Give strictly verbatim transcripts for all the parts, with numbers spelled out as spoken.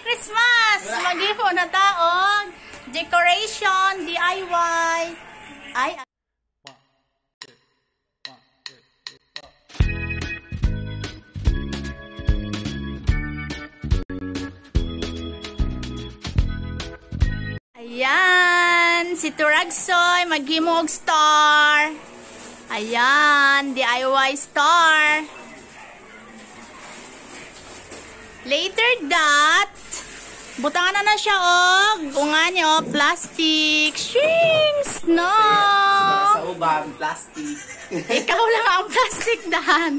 Christmas! Mag-iho na taong decoration, D I Y. Ay, ayan, si Turagsoy, maghimog star. Ayan, D I Y star. Later that, butangan na na siya, oh. Bunga niyo, plastic. Shings, no. Sa ubang, plastic. Ikaw lang ang plastic, Dan.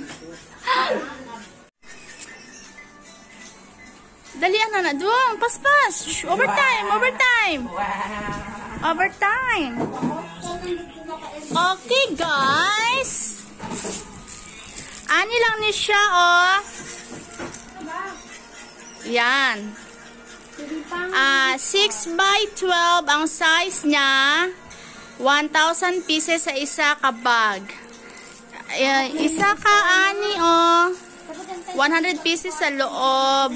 Dalian na na, doon, paspas. Overtime, overtime. Overtime. Okay, guys. Ani lang ni siya, oh. Yan. Ah, uh, six by twelve ang size niya. one thousand pieces sa isa ka bag. Uh, isa ka ani, oh. one hundred pieces sa loob.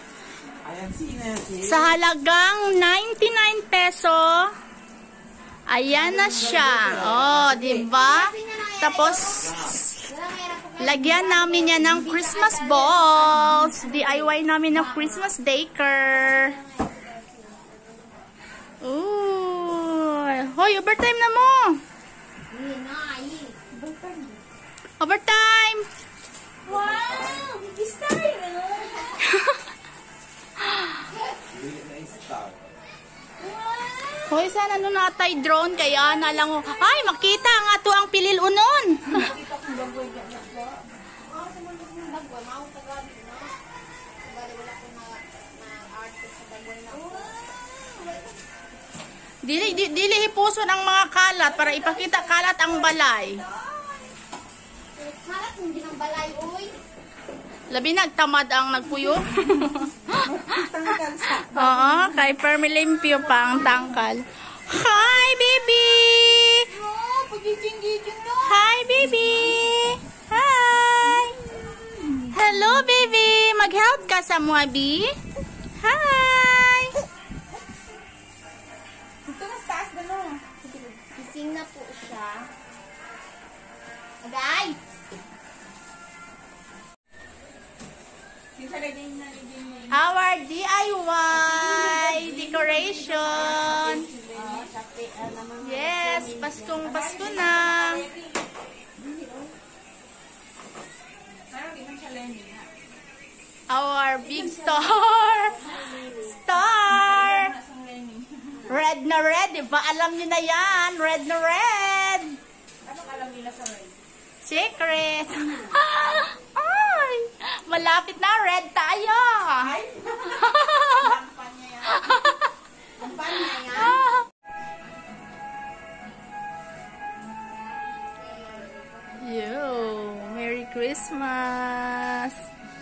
Sa halagang ninety-nine peso. Ayan na siya. Oh, diba? Tapos, lagyan namin yan ng Christmas balls. D I Y namin ng Christmas decor. Ooh. Hoy, overtime na mo. Overtime. Wow, this time. Hoy, sana nun natay drone kaya na lang. Ay, makita nga to ang pilil unon. Dili, dili, dili hipuso ng mga kalat para ipakita kalat ang balay. Kalat hindi ng balay, uy. Labi nagtamad ang nagpuyo. Oo, kay permilimpyo pa ang tangkal. Hi, baby! Hi, baby! Hi! Hello, baby! Mag-help ka sa mga, B? Hi! Ito na taas na no. Gising na po siya. Agay! Our D I Y decoration. Yes, Paskong Pasko na. Our big star. Star. Red na red, diba? Alam niyo na yan. Red na red. Ano alam nila sa red? Secret. Ay, malapit na. Red tayo. Ay! Kampanya yan. Kampanya yan. Yo, Merry Christmas.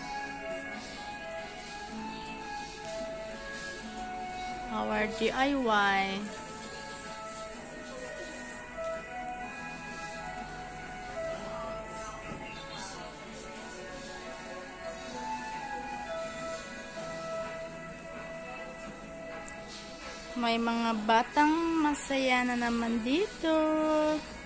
Our D I Y. May mga batang masaya na naman dito.